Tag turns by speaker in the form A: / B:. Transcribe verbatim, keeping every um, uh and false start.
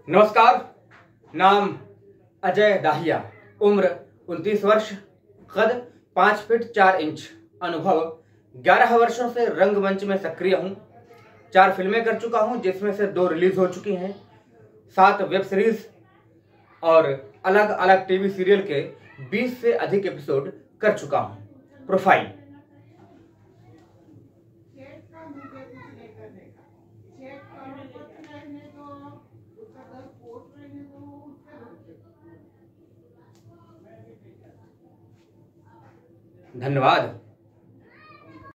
A: नमस्कार। नाम अजय दाहिया, उम्र उनतीस वर्ष, कद पाँच फीट चार इंच, अनुभव ग्यारह वर्षों से रंगमंच में सक्रिय हूँ। चार फिल्में कर चुका हूँ जिसमें से दो रिलीज हो चुकी हैं। सात वेब सीरीज और अलग अलग टीवी सीरियल के बीस से अधिक एपिसोड कर चुका हूँ। प्रोफाइल धन्यवाद।